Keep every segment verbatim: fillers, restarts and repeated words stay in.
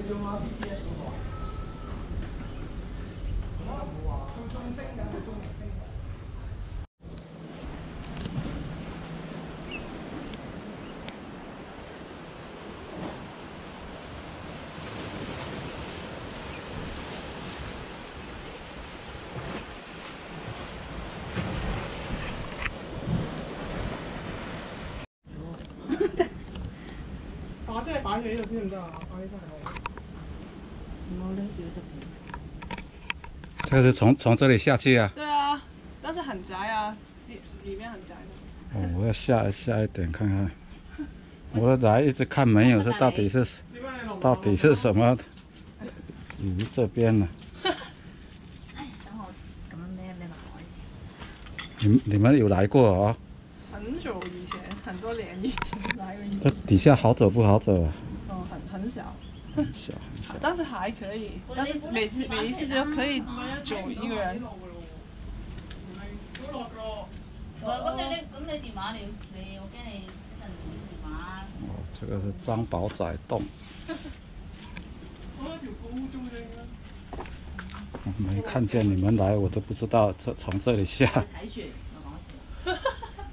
用下 B T S 嗰個啊？冇啊，佢仲升緊，佢仲未升緊。 把即係擺喺呢度先唔得啊！擺呢度係。冇呢條就。 这个是从从这里下去啊？ 对啊，但是很窄啊，里里面很窄的。 哦，我要下下一点看看。我来一直看没有，这到底是到底是什么鱼这边呢？你你们有来过哦？ 很久以前，很多年以前来过一这次。 底下好走不好走啊？ 哦，很很小。 很小很小， 但是还可以，但是每次每一次就可以走一个人。 咁你你咁你電話你你我驚你一陣冇電話。 哦，这个是张宝仔洞。我没看见你们来，我都不知道这从这里下。 睇住，我講笑。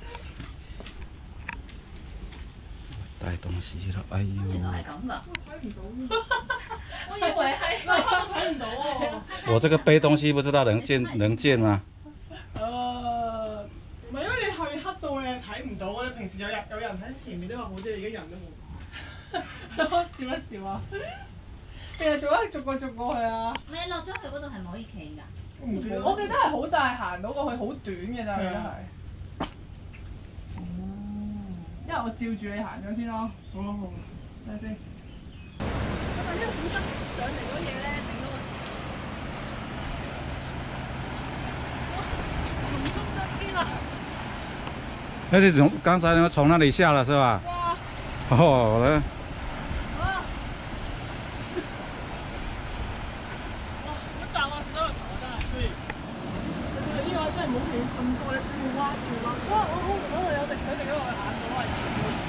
带东西了，哎呦！ 原來係咁噶。我以為係。睇唔到喎。 我这个背東西不知道能進能進嗎？ 誒，唔係因為你後面黑到你睇唔到，你平時有人有人喺前面都話好啲，而家人都冇。照一照啊！其實做一逐個逐個去啊。 你落咗去嗰度係唔可以企㗎。 我記得係好大行到過去，好短嘅咋，記得係。 因為我照住你行咗先咯。好好好，睇下先。咁啊，呢個本身上嚟嗰嘢咧，整到哇，從中身邊啊！ 那你從剛才呢從那裡下了是吧？ 哇！ 哦，呢？ 哇！哇！好窄啊！所有頭真係。對。呢個真係冇斷咁多，你轉彎轉彎。哇！我好嗰度有滴水滴咗落去眼度，係。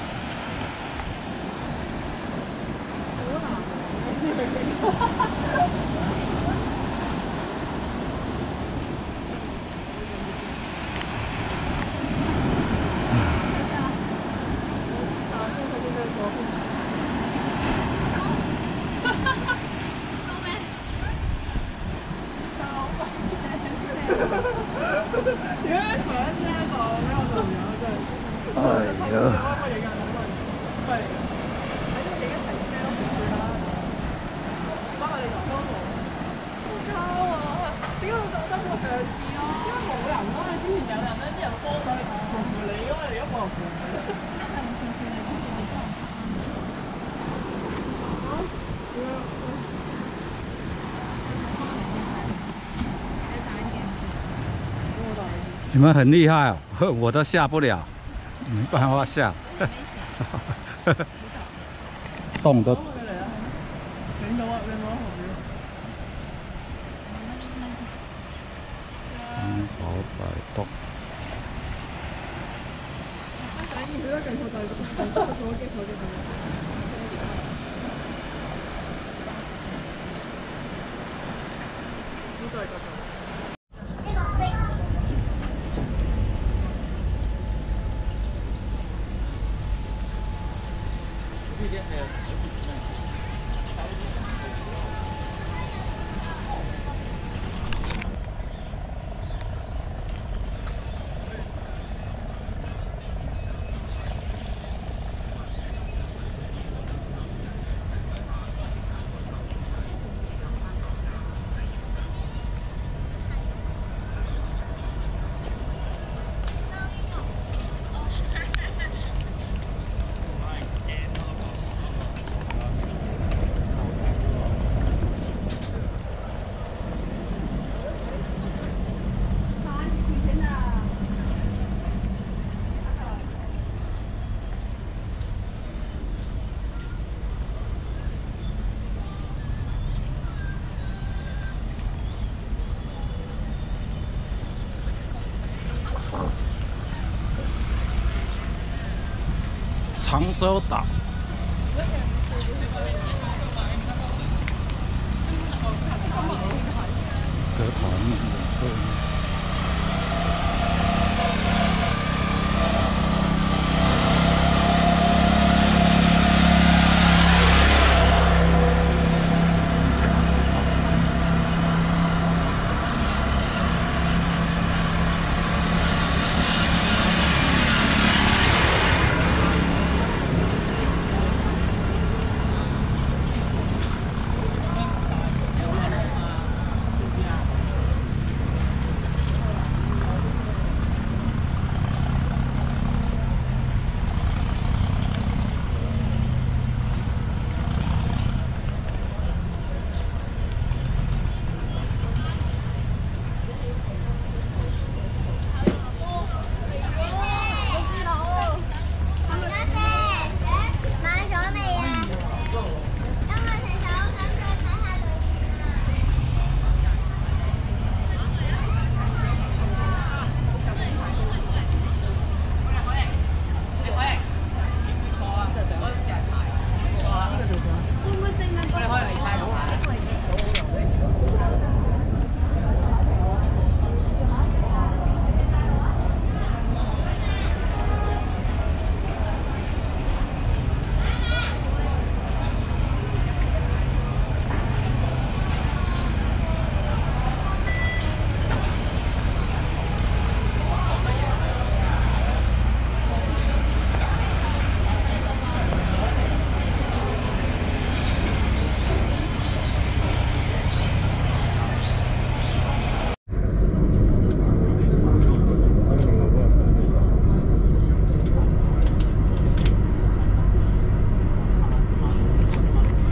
你们很厲害哦，我都下不了，沒辦法下。洞都。 領到啊！你攞後邊。 張寶仔洞。 你記得近後就係左機左機咁樣。咁再繼續。 長洲島。